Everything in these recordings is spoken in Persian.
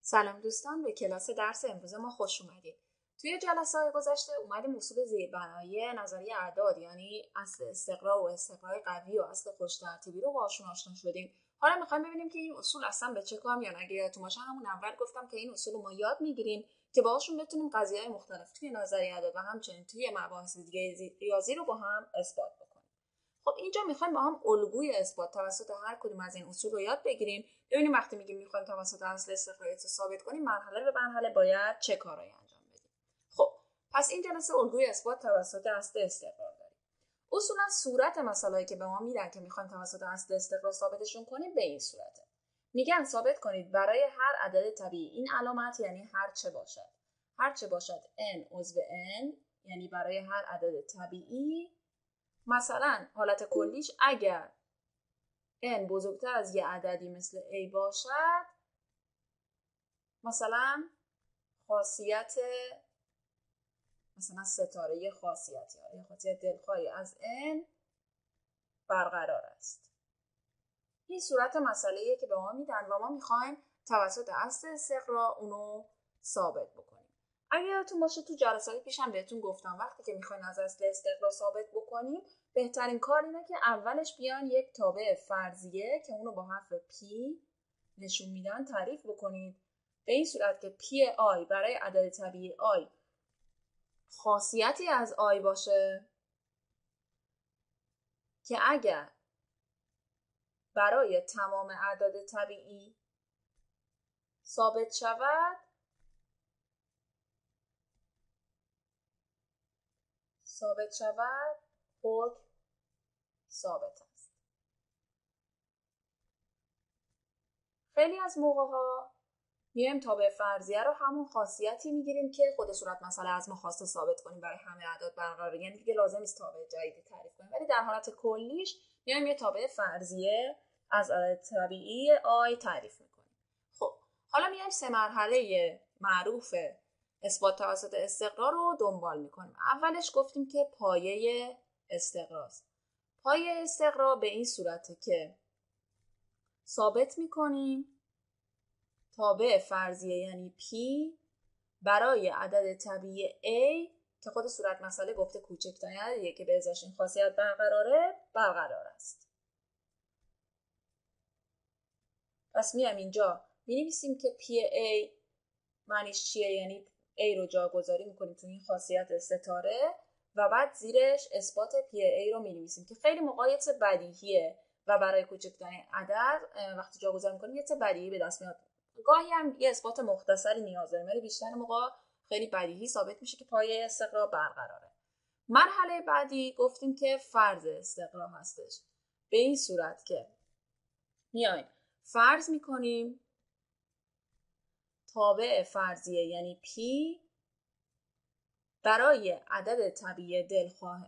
سلام دوستان، به کلاس درس امروز ما خوش اومدید. توی جلسه‌های گذشته اومدیم اصول زیربنایی نظریه اعداد یعنی اصل استقرا و استقرای قوی و اصل خوش ترتیبی رو باشون آشنا شدیم. حالا می‌خوایم ببینیم که این اصول اصلا به چه کار میان. اگه یادتون باشه همون اول گفتم که این اصول رو ما یاد می‌گیریم که باهاشون بتونیم قضیه‌های مختلف توی نظریه اعداد و همچنین توی مباحث دیگه ریاضی رو با هم اثبات بکنیم. خب اینجا میخوایم با هم الگوی اثبات توسط هر کدوم از این اصول رو یاد بگیریم. ببینیم وقتی میگیم میخوایم توسط اصل استقرایی رو ثابت کنیم مرحله به مرحله باید چه کارایی انجام بدیم. خب پس این جلسه الگوی اثبات توسط اصل استقرار داریم. اصولا صورت مسائلی که به ما میدن که میخوایم توسط اصل استقرار ثابتشون کنیم به این صورته. میگن ثابت کنید برای هر عدد طبیعی این علامت یعنی هر چه باشد n عضو n یعنی برای هر عدد طبیعی. مثلا حالت کلیش اگر n بزرگتر از یه عددی مثل a باشد، مثلا خاصیت مثلا ستاره یه خاصیت دلخواهی از n برقرار است. این صورت مسئله‌ایه که به ما میدن و ما میخوایم توسط اصل استقرا اونو ثابت بکنیم. اگه یادتون باشه تو جلسات پیشم بهتون گفتم وقتی که میخواین از اصل استقرا ثابت بکنیم بهترین کار اینه که اولش بیان یک تابع فرضیه که اونو با حرف p نشون میدن تعریف بکنید، به این صورت که p i برای عدد طبیعی i خاصیتی از i باشه که اگر برای تمام اعداد طبیعی ثابت شود حکم ثابت است. خیلی از موقع‌ها میایم تابع فرضیه رو همون خاصیتی میگیریم که خود صورت مسئله از ما خواسته ثابت کنیم برای همه اعداد برقراره، یعنی دیگه لازم نیست تابع جدیدی تعریف کنیم، ولی در حالت کلیش میایم یه تابع فرضیه از عدد طبیعی i تعریف میکنیم. خب حالا میایم سه مرحله معروف اثبات توسط استقرا رو دنبال میکنیم. اولش گفتیم که پایه استقراست. پایه استقرا به این صورته که ثابت میکنیم تابع فرضیه یعنی p برای عدد طبیعی a که خود صورت مسئله گفته کوچکترین عددیه که به ازاش این خاصیت برقرار است. پس میام اینجا مینویسیم که p a معنیش چیه، یعنی a رو جاگذاری میکنیم تو این خاصیت ستاره و بعد زیرش اثبات p a رو مینویسیم که خیلی موقعیت بدیهیه و برای کوچکترین عدد وقتی جاگذاری میکنیم یه بدیهی به دست میاد. گاهی هم یه اثبات مختصری نیاز داریم ولی بیشتر موقع خیلی بدیهی ثابت میشه که پایه استقرا برقراره. مرحله بعدی گفتیم که فرض استقرا هستش، به این صورت که میایم فرض میکنیم تابع فرضیه یعنی p برای عدد طبیعی دلخواه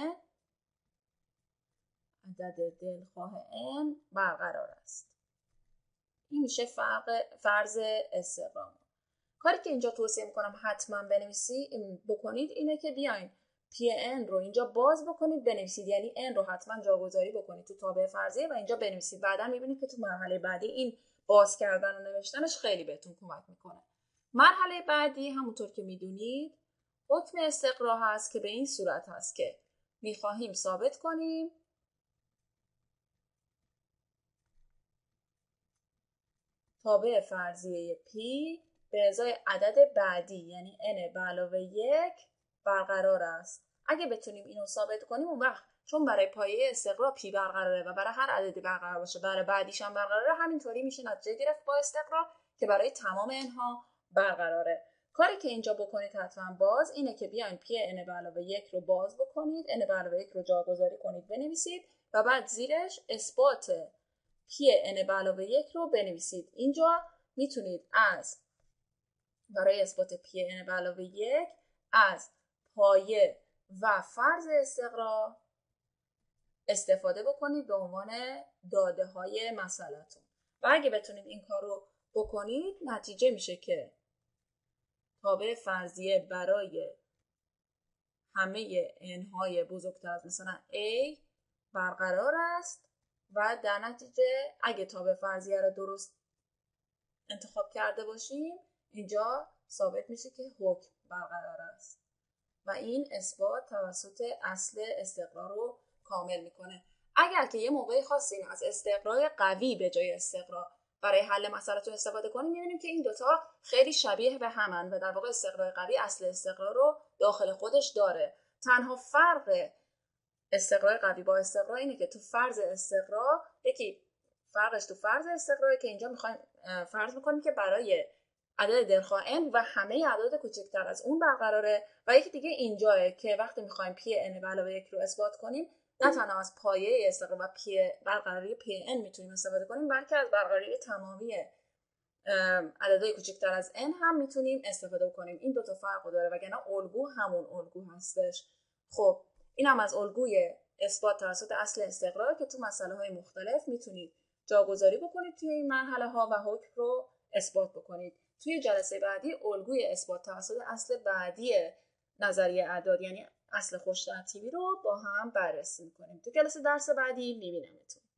n برقرار است. این میشه فرض استقرا. کاری که اینجا توصیه میکنم حتما بکنید اینه که بیاین pn رو اینجا باز بکنید بنویسید، یعنی n رو حتما جاگذاری بکنید تو تابع فرضیه و اینجا بنویسید. بعدا میبینید که تو مرحله بعدی این باز کردن و نوشتنش خیلی بهتون کمک میکنه. مرحله بعدی همونطور که میدونید حکم استقرا هست که به این صورت هست که میخواهیم ثابت کنیم تابع فرضیه p به ازای عدد بعدی یعنی n به علاوه 1 برقرار است. اگه بتونیم اینو ثابت کنیم اون وقت چون برای پایه استقرا p برقراره و برای هر عددی برقرار باشه برای بعدیش هم برقراره، همینطوری میشه نتیجه گرفت با استقرا که برای تمام اینها برقراره. کاری که اینجا بکنید حتما باز اینه که بیاین p n به علاوه 1 رو باز بکنید، n به علاوه 1 رو جاگذاری کنید بنویسید و بعد زیرش اثبات p n به علاوه 1 رو بنویسید. اینجا میتونید برای اثبات p n به علاوه 1 از پایه و فرض استقرا استفاده بکنید به عنوان داده های مسئله‌تون و اگه بتونید این کار رو بکنید نتیجه میشه که تابع فرضیه برای همه n های بزرگتر از مثلا a برقرار است و در نتیجه اگه تابع فرضیه رو درست انتخاب کرده باشیم اینجا ثابت میشه که حکم برقرار است و این اثبات توسط اصل استقرار رو کامل میکنه. اگر که یه موقعی خواستیم از استقرار قوی به جای استقرار برای حل مسئله‌تون استفاده کنیم، می‌بینیم که این دوتا خیلی شبیه به همن و در واقع استقرار قوی اصل استقرار رو داخل خودش داره. تنها فرق استقرار قوی با استقرار اینه که تو فرض استقرار فرقش تو فرض استقراره که اینجا میخوایم فرض میکنیم که برای عدد دلخواه n و همه اعداد کوچکتر از اون برقراره و یکی دیگه اینجاه که وقتی میخوایم پی n به علاوه 1 رو اثبات کنیم نه تنها از پایه استقرار و برقراری پی n میتونیم استفاده کنیم بلکه از برقراری تمامی عددهای کوچکتر از n هم میتونیم استفاده کنیم. این دوتا فرق داره وگرنه الگو همون الگو هستش. خب این هم از الگوی اثبات توسط اصل استقرار که تو مسئله های مختلف میتونید جاگذاری بکنید توی این مرحله ها و حکم رو اثبات بکنید. توی جلسه بعدی الگوی اثبات توسط اصل بعدی نظریه اعداد یعنی اصل خوش ترتیبی رو با هم بررسی میکنیم. تو جلسه درس بعدی میبینمتون.